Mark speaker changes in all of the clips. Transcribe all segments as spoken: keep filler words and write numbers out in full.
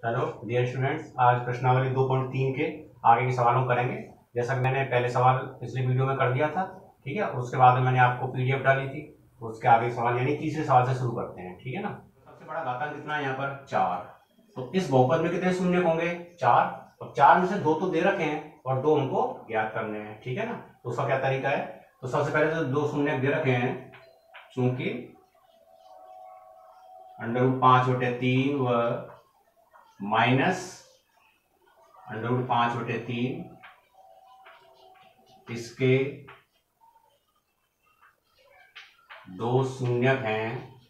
Speaker 1: Hello dear students, आज प्रश्नावली दो पॉइंट तीन के आगे के सवालों करेंगे। जैसा कि मैंने पहले सवाल पिछले वीडियो में कर दिया था, ठीक है। और उसके बाद में मैंने आपको पीडीएफ डाली थी, तो उसके आगे सवाल यानी तीसरे सवाल से शुरू करते हैं, ठीक है ना। सबसे बड़ा घातांक कितना है यहाँ पर? चार। तो इस बहुपद में कितने शून्य होंगे? चार। और चार में से दो तो दे रखे हैं और दो हमको ज्ञात करने हैं, ठीक है ना। तो उसका क्या तरीका है? तो सबसे पहले तो दो शून्य दे रखे हैं, चूंकि अंडर रूट पांच बटे तीन व माइनस अंडर रूट पांच बटे तीन इसके दो शून्यक हैं,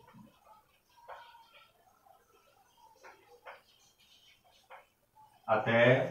Speaker 1: अतः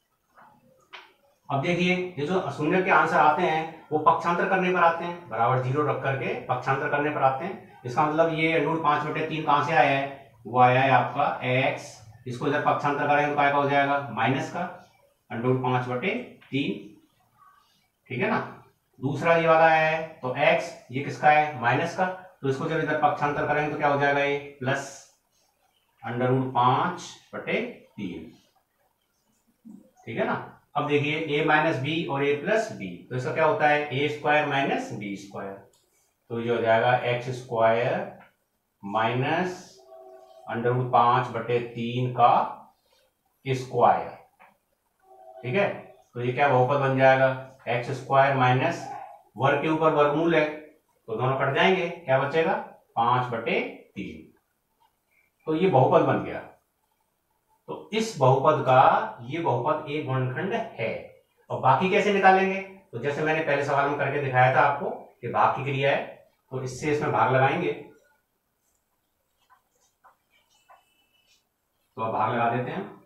Speaker 1: अब देखिए ये जो शून्य के आंसर आते हैं वो पक्षांतर करने पर आते हैं, बराबर जीरो रख करके पक्षांतर करने पर आते हैं। इसका मतलब ये अंडर रूट पांच बटे तीन कहां से आया है? वो आया है आपका x, इसको जब पक्षांतर करेंगे तो क्या हो जाएगा? माइनस का अंडर रूट पांच बटे तीन, ठीक है ना। दूसरा ये वाला है तो x, ये किसका है? माइनस का। तो इसको जब इधर पक्षांतर करेंगे तो क्या हो जाएगा? ये प्लस अंडर रूट पांच बटे तीन, ठीक है ना। अब देखिए a माइनस बी और a प्लस बी, तो इसका क्या होता है? A square minus b square. तो ये हो जाएगा x square minus under root पांच बटे तीन का स्क्वायर, ठीक है। तो ये क्या बहुपद बन जाएगा? एक्स स्क्वायर माइनस वर्ग के ऊपर वर्गमूल है तो दोनों कट जाएंगे, क्या बचेगा? पांच बटे तीन। तो ये बहुपद बन गया। तो इस बहुपद का ये बहुपद एक गुणनखंड है। और बाकी कैसे निकालेंगे? तो जैसे मैंने पहले सवाल में करके दिखाया था आपको कि भाग की क्रिया है, तो इससे इसमें भाग लगाएंगे। तो अब भाग लगा देते हैं।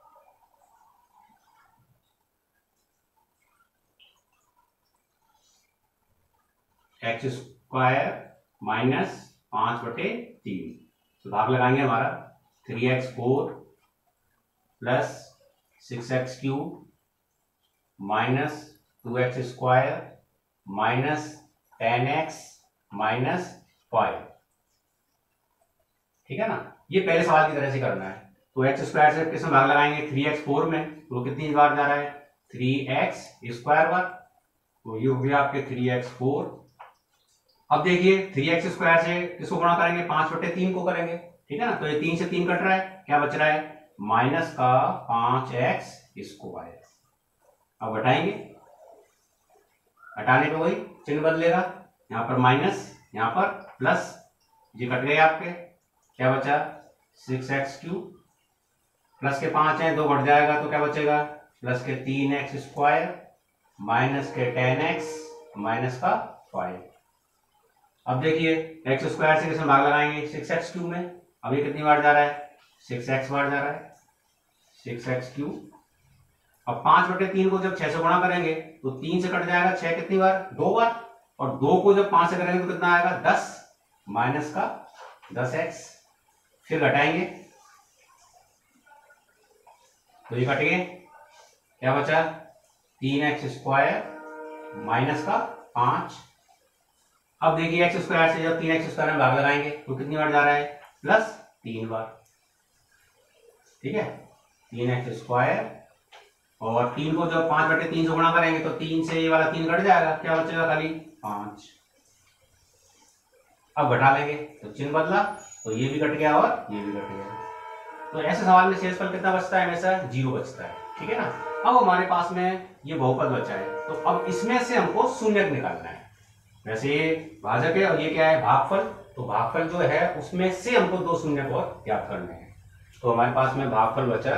Speaker 1: एक्स स्क्वायर माइनस पांच बटे तीन, तो भाग लगाएंगे हमारा three x four plus six x cube minus two x square minus ten x minus five, ठीक है ना। ये पहले सवाल की तरह से करना है। तो एक्स स्क्वायर से किसमें भाग लगाएंगे? थ्री एक्स फोर में, तो कितनी बार जा रहा है? थ्री एक्स स्क्वायर बार। तो ये हो गया आपके थ्री एक्स फोर। अब देखिए थ्री एक्स स्क्वायर से किसको गुणा करेंगे? पांच बटे तीन को करेंगे, ठीक है ना। तो ये तीन से तीन कट रहा है, क्या बच रहा है? माइनस का पांच एक्स स्क्वायर। अब घटाएंगे, हटाने पे वही चिन्ह बदलेगा, यहां पर माइनस यहां पर प्लस, ये कट गए आपके, क्या बचा? सिक्स एक्स क्यूब प्लस के पांच है, दो घट जाएगा तो क्या बचेगा? प्लस के तीन एक्स स्क्वायर माइनस के टेन एक्स माइनस का फाइव। अब देखिए एक्स स्क्वायर से किसमें भाग लगाएंगे? सिक्स एक्स क्यूब में। अब ये कितनी बार जा रहा है? सिक्स एक्स बार जा रहा है, सिक्स एक्स क्यूब। अब पांच बटे तीन को जब छह से गुणा करेंगे तो तीन से कट जाएगा, छह कितनी बार? दो बार। और दो को जब पांच से करेंगे तो कितना आएगा? दस माइनस का दस एक्स। फिर घटाएंगे तो ये कट गए, क्या बचा? तीन एक्स स्क्वायर माइनस का पांच। अब देखिए एक्स स्क्वायर से जब तीन एक्स स्क्वायर में भाग लगाएंगे तो कितनी बार जा रहा है? प्लस तीन बार, ठीक है। तीन एक्स स्क्वायर और तीन को जब पांच बटे तीन से गुणा करेंगे तो तीन से ये वाला तीन कट जाएगा, क्या बचेगा? खाली पांच। अब घटा लेंगे तो चिन्ह बदला, तो ये भी कट गया और ये भी कट गया। तो ऐसे सवाल में शेषफल कितना बचता है? हमेशा जीरो बचता है, ठीक है ना। अब हमारे पास में ये बहुपद बचा है, तो अब इसमें से हमको शून्यक निकालना है। वैसे ये भाजक है और ये क्या है? भागफल। तो भागफल जो है उसमें से हमको दो शून्यक और ज्ञात करने हैं। तो हमारे पास में भागफल बचा,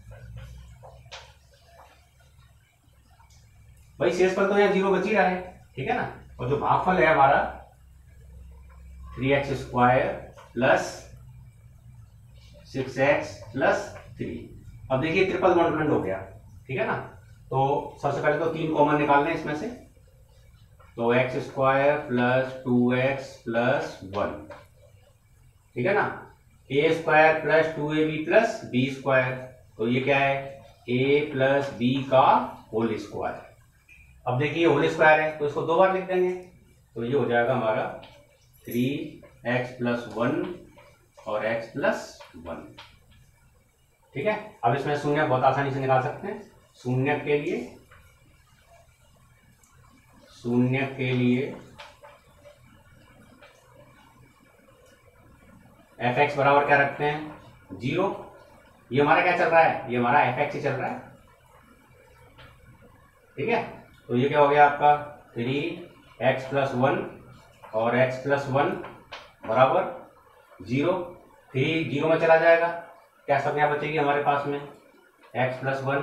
Speaker 1: भाई शेषफल तो यहाँ जीरो बच ही रहा है, ठीक है ना। और जो भागफल है हमारा three x square plus six x plus three. अब देखिए ट्रिपल गुणनखंड हो गया, ठीक है ना। तो सबसे पहले तो तीन कॉमन निकालने हैं इसमें से, तो x square plus two x plus one, ठीक है ना। A square plus two a b plus b square, तो ये क्या है? ए प्लस बी का होल स्क्वायर। अब देखिए होल स्क्वायर है तो इसको दो बार लिख देंगे, तो ये हो जाएगा हमारा थ्री एक्स प्लस वन और x प्लस वन, ठीक है। अब इसमें शून्य बहुत आसानी से निकाल सकते हैं। शून्य के लिए शून्य के लिए एफ एक्स बराबर क्या रखते हैं, जीरो। ये हमारा क्या चल रहा है, ये हमारा एफ एक्स ही चल रहा है, ठीक है। तो ये क्या हो गया आपका थ्री एक्स प्लस वन और एक्स प्लस वन बराबर जीरो। थ्री जीरो में चला जाएगा, क्या संज्ञा बचेगी हमारे पास में, एक्स प्लस वन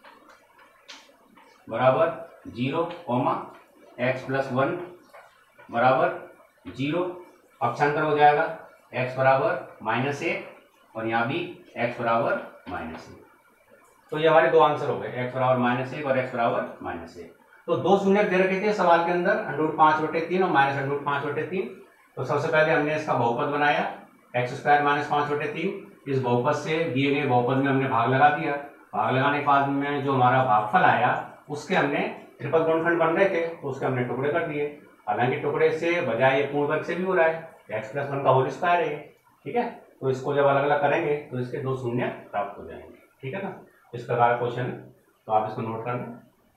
Speaker 1: बराबर zero comma x plus one बराबर जीरो। पक्षांतर हो जाएगा x बराबर माइनस एक और यहाँ भी x बराबर माइनस एक। तो ये हमारे दो आंसर हो गए, x बराबर माइनस एक और x बराबर माइनस एक। तो दो शून्य दे रखे थे सवाल के अंदर, अंडर पांच बटे तीन और माइनस अंडर पांच बटे तीन। तो सबसे पहले हमने इसका बहुपद बनाया, एक्स स्क्वायर माइनस पांच बटे तीन। इस बहुपद से दिए गए बहुपद में हमने भाग लगा दिया। भाग लगाने के बाद में जो हमारा भागफल आया उसके हमने ट्रिपल गुणनखंड बन रहे थे तो उसके हमने टुकड़े कर दिए। हालांकि टुकड़े से बजाय ये पूर्ण वर्ग से भी हो रहा है, एक्स प्लस वन का होल स्क्वायर है, ठीक है। तो इसको जब अलग अलग करेंगे तो इसके दो शून्य प्राप्त हो जाएंगे, ठीक है ना। इस प्रकार का क्वेश्चन है, तो आप इसको नोट कर लें।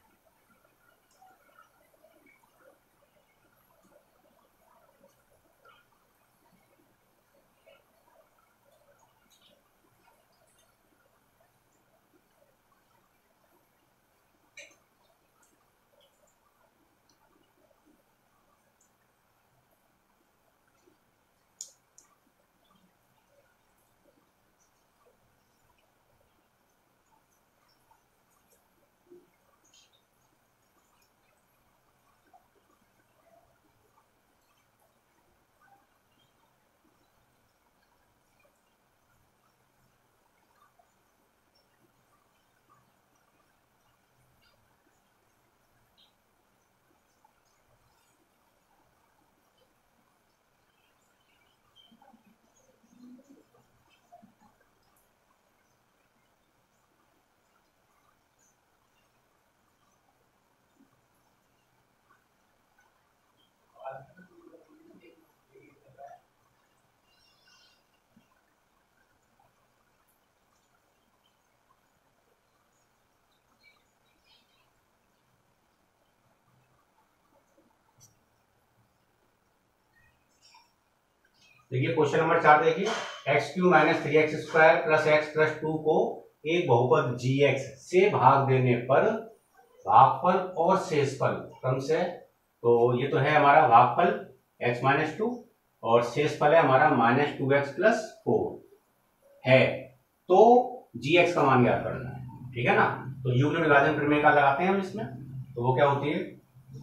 Speaker 1: देखिए क्वेश्चन नंबर चार देखिए, x cube minus three x square plus x plus two को एक बहुपद जी एक्स से भाग देने पर भागफल और शेषफल क्रम से, तो ये तो है हमारा भागफल एक्स माइनस टू और शेषफल है हमारा minus two x plus four है, तो जी एक्स का मान ज्ञात करना है, ठीक है ना। तो यूक्लिड विभाजन प्रमेय का लगाते हैं हम इसमें, तो वो क्या होती है,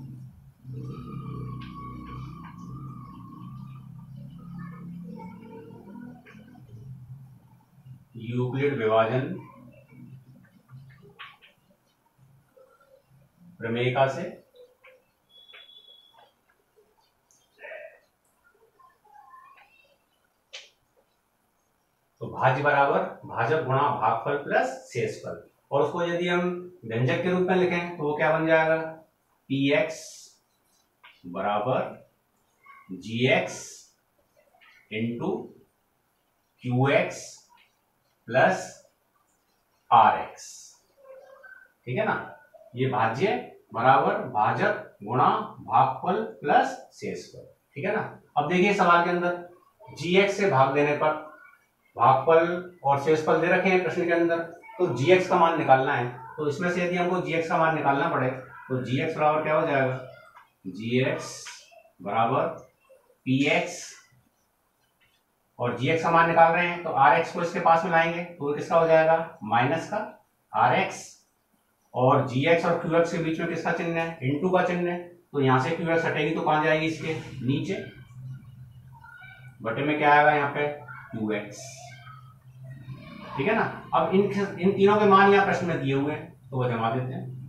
Speaker 1: यूक्लिड विभाजन प्रमेयिका से तो भाज्य बराबर भाजक गुणा भागफल प्लस शेषफल, और उसको यदि हम व्यंजक के रूप में लिखें तो वो क्या बन जाएगा, पी एक्स बराबर g x into q x plus r x, ठीक है ना। ये भाज्य बराबर भाजक गुणा भागफल प्लस शेषफल, ठीक है ना। अब देखिए सवाल के अंदर जी एक्स से भाग देने पर भागफल और शेषफल दे रखे हैं प्रश्न के अंदर, तो जी एक्स का मान निकालना है। तो इसमें से यदि हमको जी एक्स का मान निकालना पड़े तो जी एक्स बराबर क्या हो जाएगा, जी एक्स बराबर पी एक्स, और जी एक्स का मान निकाल रहे हैं तो आर एक्स को इसके पास में लाएंगे तो किसका हो जाएगा, माइनस का आर एक्स, और जी एक्स और क्यू एक्स के बीच में किसका चिन्ह है, इनटू का चिन्ह है, तो यहां से क्यू एक्स हटेगी तो कहां जाएगी, इसके नीचे, बटे में क्या आएगा यहाँ पे क्यू एक्स, ठीक है ना। अब इन इन तीनों के मान यहाँ प्रश्न में दिए हुए हैं तो वो जमा देते हैं।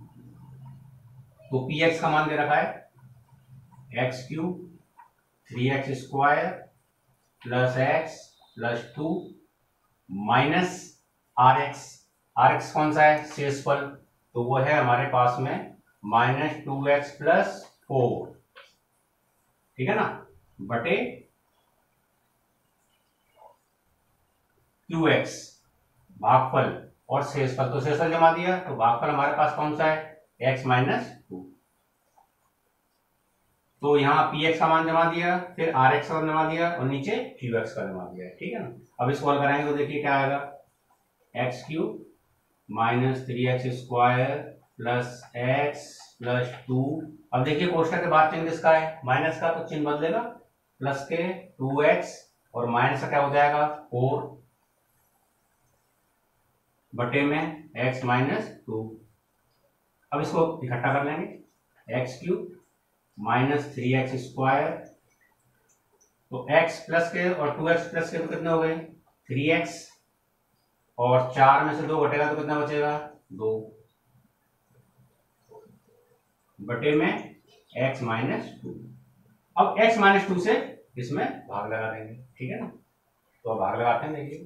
Speaker 1: तो पी एक्स का मान दे रखा है x cube three x square plus x plus two minus r x, r x कौन सा है, शेषफल, तो वो है हमारे पास में minus two x plus four, ठीक है ना, बटे क्यू एक्स भागफल और शेषफल, तो शेषफल जमा दिया तो भागफल हमारे पास कौन सा है, x माइनस टू। तो यहाँ पी एक्स का मान जमा दिया, फिर आर एक्स का जमा दिया और नीचे क्यू एक्स का जमा दिया, ठीक है ना। अब इसको हल कराएंगे तो देखिए क्या आएगा, x cube minus three x square plus x plus two. अब देखिए कोष्टक के बाद चिन्ह किसका है, माइनस का, तो चिन्ह बदलेगा, प्लस के टू एक्स और माइनस का क्या हो जाएगा फोर बटे में x माइनस टू। अब इसको इकट्ठा कर लेंगे, x cube minus three x square, तो x प्लस के और टू एक्स प्लस के तो कितने हो गए थ्री एक्स, और चार में से दो घटेगा तो कितना बचेगा दो बटे में x माइनस टू। अब x माइनस टू से इसमें भाग लगा देंगे, ठीक है ना। तो अब भाग लगाते हैं, देखिए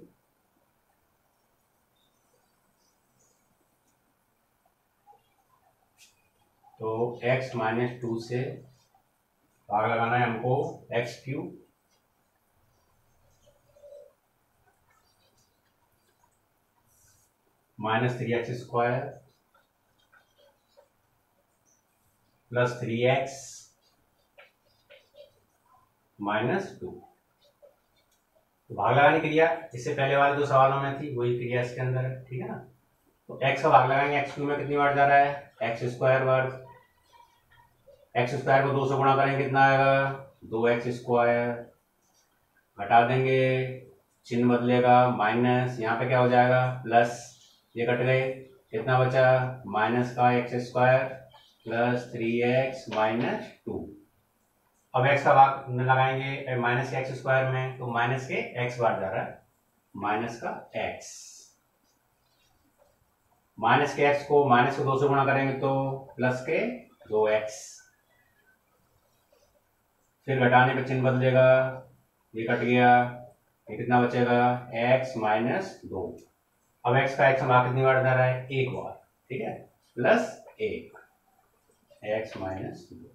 Speaker 1: तो x माइनस टू से भाग लगाना है हमको, x cube minus three x square plus three x minus two. तो भाग लगाने की क्रिया इससे पहले वाले दो सवालों में थी, वही क्रिया इसके अंदर है, ठीक है ना। तो x का भाग लगाएंगे, एक्स क्यूब में कितनी बार जा रहा है एक्स स्क्वायर वर्ग, एक्स स्क्वायर को दो से गुणा करेंगे कितना आएगा दो एक्स स्क्वायर, घटा देंगे चिन्ह बदलेगा माइनस, यहाँ पे क्या हो जाएगा प्लस, ये कट गए कितना बचा माइनस का x square plus three x minus two. अब x का भाग लगाएंगे माइनस के एक्स स्क्वायर में, तो माइनस के x बार जा रहा है, माइनस का x, माइनस के x को माइनस को दो से गुणा करेंगे तो प्लस के दो एक्स, फिर घटाने पे चिन्ह बदलेगा, ये कट गया, ये कितना बचेगा x माइनस दो। अब x का x हम कितनी बार जा रहा है एक बार, ठीक है, प्लस एक x माइनस दो।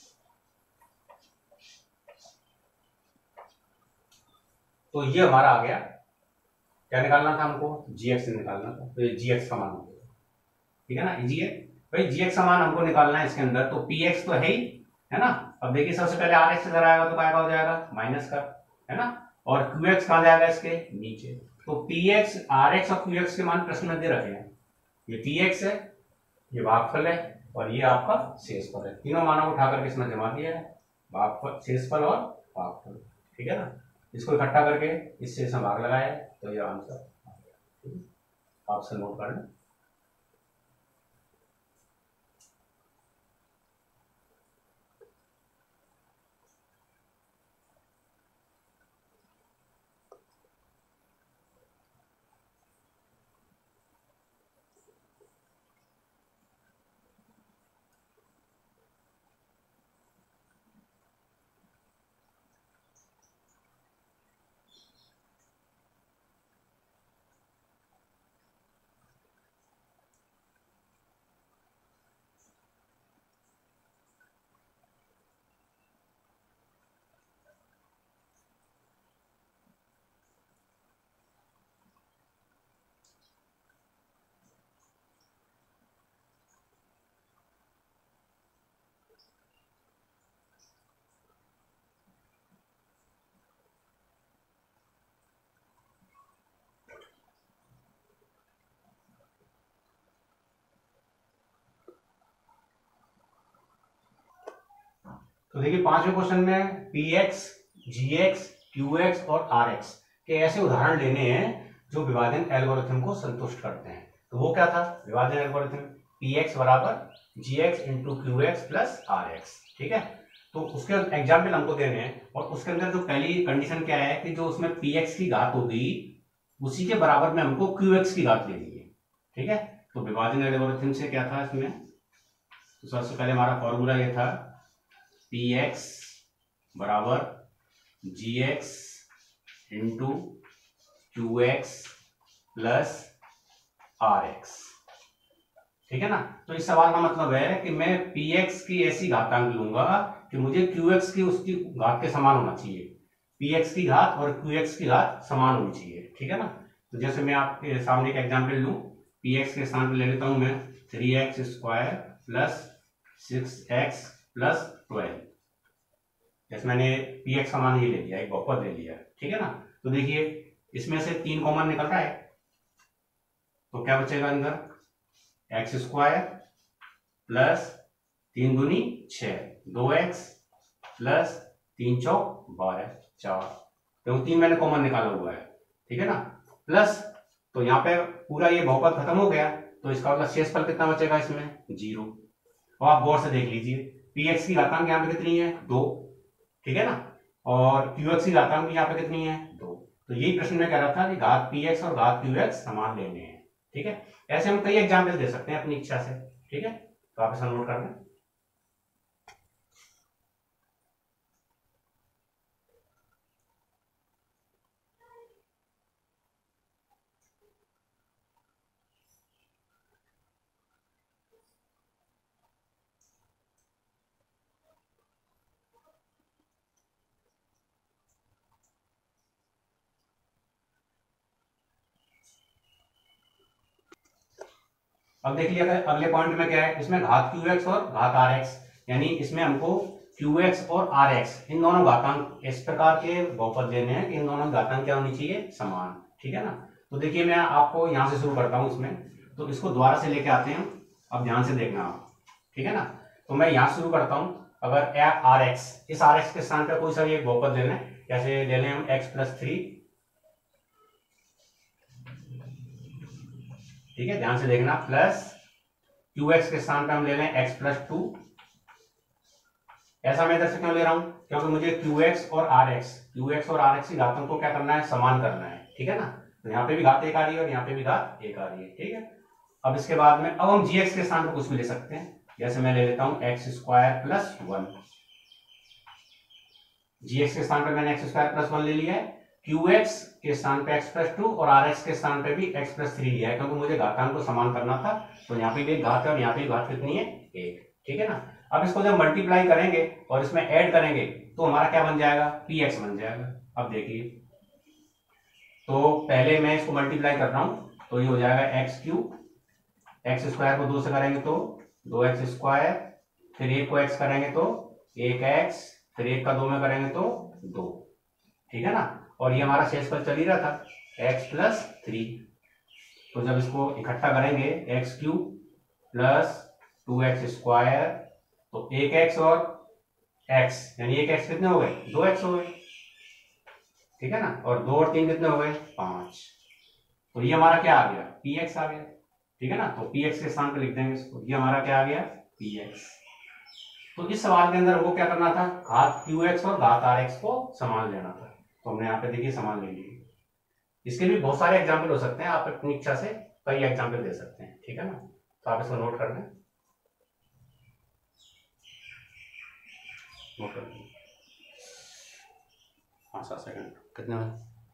Speaker 1: तो ये हमारा आ गया, क्या निकालना था हमको gx निकालना था, तो ये gx का मान हो गया, ठीक है ना। इजी है भाई, gx का मान हमको निकालना है इसके अंदर, तो px तो है ही, है ना। अब देखिए सबसे पहले आर एक्स इधर आएगा तो क्या हो जाएगा माइनस का, है ना, और क्यू एक्स कहां जाएगा इसके नीचे, तो पी एक्स आर एक्स और क्यू एक्स के मान प्रश्न में दे रखे हैं, ये पी एक्स है, ये भागफल है और ये आपका शेषफल है, तीनों मानों को उठा करके इसमें जमा दिया है, भागफल शेषफल और भागफल, ठीक है ना। इसको इकट्ठा करके इससे इसमें भाग लगाया तो ये आंसर आ गया, आप से नोट कर लें। तो देखिए पांचवें क्वेश्चन में p x, g x, q x और आर एक्स के ऐसे उदाहरण लेने हैं जो विभाजन एल्गोरिथम को संतुष्ट करते हैं। तो वो क्या था विभाजन एल्गोरिथम, पी एक्स बराबर g x into q x plus r x, ठीक है। तो उसके एग्जाम्पल हमको देने हैं और उसके अंदर जो पहली कंडीशन क्या है कि जो उसमें पी एक्स की घात होगी उसी के बराबर में हमको क्यू एक्स की घात लेनी है, ठीक है। तो विभाजन एल्गोरिथम से क्या था इसमें, तो सबसे पहले हमारा फॉर्मूला ये था पी एक्स बराबर g x into q x plus r x, ठीक है ना। तो इस सवाल का मतलब है कि मैं पी एक्स की ऐसी घातांक लूंगा कि मुझे क्यू एक्स की उसकी घात के समान होना चाहिए, पी एक्स की घात और क्यू एक्स की घात समान होनी चाहिए, ठीक है ना। तो जैसे मैं आपके सामने एक एग्जाम्पल लूँ, पी एक्स के स्थान पर ले लेता हूँ मैं three x square plus six x plus twelve. जैसे मैंने पी एक्स का मान ही ले लिया, एक बहुपद ले लिया, ठीक है ना। तो देखिए इसमें से तीन कॉमन निकल रहा है, तो क्या बचेगा अंदर एक्स स्क्वायर प्लस तीन दूनी छह, दो एक्स प्लस तीन चौक बारह, चार, तो तीन मैंने कॉमन निकाला हुआ है, ठीक है ना। प्लस तो यहाँ पे पूरा ये बहुपद खत्म हो गया, तो इसका मतलब शेषफल कितना बचेगा इसमें, जीरो। और आप गौर से देख लीजिए पी एक्स की घातांक यहाँ पे कितनी है, दो, ठीक है ना, और क्यू एक्स की घातांक यहाँ पे कितनी है, दो। तो यही प्रश्न में कह रहा था कि घात पी एक्स और घात क्यू एक्स समान लेने हैं, ठीक है। ऐसे हम कई एग्जाम्पल दे सकते हैं अपनी इच्छा से, ठीक है। तो आप ऐसा नोट कर लें। अब देखिए अगले पॉइंट में क्या है, इसमें घात क्यू एक्स और घात आर एक्स, यानी इसमें हमको क्यू एक्स और आर एक्स इन दोनों घातांक इस प्रकार के बहुपद लेने हैं कि इन दोनों घातांक क्या होनी चाहिए, समान, ठीक है ना। तो देखिए मैं आपको यहां से शुरू करता हूं इसमें, तो इसको द्वारा से लेके आते हैं। अब ध्यान से देखना आप, ठीक है ना। तो मैं यहां शुरू करता हूं, अगर आर एक्स, इस आर एक्स के स्थान पर कोई सा एक बहुपद लेना है, जैसे ले लें हम एक्स प्लस थ्री, ठीक है, ध्यान से देखना, प्लस क्यू एक्स के स्थान पे हम ले लें एक्स प्लस टू। ऐसा मैं इधर से क्यों ले रहा हूं, क्योंकि मुझे क्यू एक्स और आर एक्स, क्यू एक्स और आर एक्स की घातों को क्या करना है, समान करना है, ठीक है ना। तो यहाँ पे भी घात एक आ रही है और यहाँ पे भी घात एक आ रही है, ठीक है। अब इसके बाद में अब हम जी एक्स के स्थान पर कुछ भी ले सकते हैं, जैसे मैं ले लेता हूं x square plus one. G x के स्थान पर मैंने एक्स स्क्वायर प्लस वन ले लिया है, क्यू एक्स के स्थान पे x प्लस टू और आर एक्स के स्थान पे भी x प्लस थ्री लिया है, क्योंकि मुझे घातांक को समान करना था। तो यहाँ पे भी एक घात है और यहाँ पे घात कितनी है, एक, ठीक है ना। अब इसको जब मल्टीप्लाई करेंगे और इसमें ऐड करेंगे तो हमारा क्या बन जाएगा, px बन जाएगा। अब देखिए, तो पहले मैं इसको मल्टीप्लाई कर रहा हूं, तो ये हो जाएगा एक्स क्यूब, एक्स स्क्वायर को दो से करेंगे तो दो एक्स स्क्वायर, फिर एक को x करेंगे तो एक एक्स, फिर एक का दो में करेंगे तो दो, ठीक है ना। और ये हमारा शेषफल चल ही रहा था x प्लस थ्री। तो जब इसको इकट्ठा करेंगे x cube plus two x square, तो एक एक्स और x, यानी एक एक्स कितने हो गए, दो एक्स हो गए, ठीक है ना। और दो और तीन कितने हो गए, पांच। तो ये हमारा क्या आ गया, px आ गया, ठीक है ना। तो px के स्थान पे लिख देंगे इसको, ये हमारा क्या आ गया, px। तो इस सवाल के अंदर वो क्या करना था, घात qx और घात rx को समान लेना था। तो हमने यहाँ पे देखिए समान ले लिए। इसके भी बहुत सारे एग्जाम्पल हो सकते हैं, आप अपनी इच्छा से कई एग्जाम्पल दे सकते हैं, ठीक है ना। तो आप इसको नोट कर लें, नोट कर लें। हाँ सात सेकंड कितने में,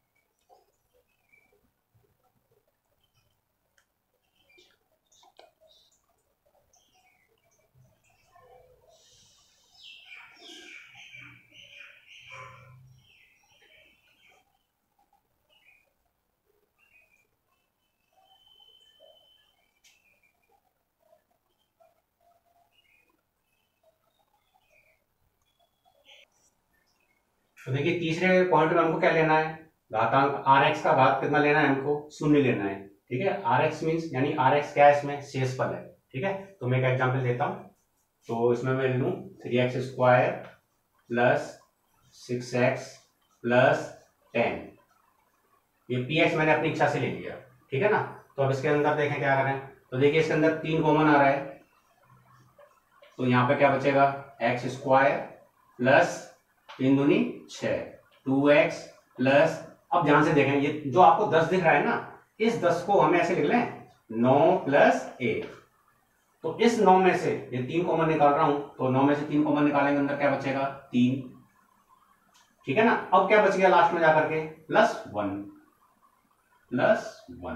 Speaker 1: तो देखिए तीसरे पॉइंट में हमको क्या लेना है, घातांक आर एक्स का घात कितना लेना है, हमको शून्य लेना है, ठीक है। आर एक्स मीन्स यानी आर एक्स क्या है, इसमें शेषफल है, ठीक है। तो मैं एक एग्जाम्पल देता हूं, तो इसमें मैं लूं three x square plus six x plus ten. ये पी एक्स मैंने अपनी इच्छा से ले लिया, ठीक है ना। तो अब इसके अंदर देखें क्या करें, तो देखिए इसके अंदर तीन कॉमन आ रहा है, तो यहाँ पे क्या बचेगा, एक्स स्क्वायर प्लस तीन दूनी छह, टू एक्स प्लस, अब ध्यान से देखें, ये जो आपको दस दिख रहा है ना, इस दस को हमें ऐसे लिख लें नौ प्लस एक। तो इस नौ में से ये तीन कॉमन निकाल रहा हूं, तो नौ में से तीन कॉमन निकालेंगे, अंदर क्या बचेगा, तीन, ठीक है ना। अब क्या बच गया लास्ट में जाकर के, प्लस वन, प्लस वन,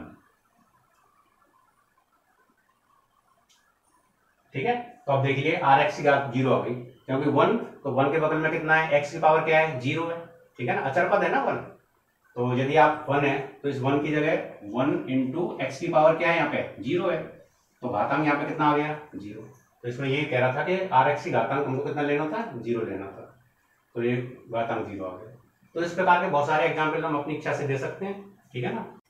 Speaker 1: ठीक है। तो अब देख लीजिए आर एक्स की घात जीरो आ गई, क्योंकि वन, तो वन के बगल में कितना है, एक्स की पावर क्या है, जीरो है, ठीक है ना, अचर पद है ना वन। तो यदि आप वन है तो इस वन की जगह वन इंटू एक्स की पावर क्या है, यहाँ पे जीरो है, तो घातांक यहाँ पे कितना आ गया, जीरो। तो इसमें ये कह रहा था कि आर एक्स की घातांक हमको कितना लेना था, जीरो लेना था, तो ये घातांक जीरो आ गया। तो इस प्रकार के बहुत सारे एग्जाम्पल हम अपनी इच्छा से दे सकते हैं, ठीक है ना।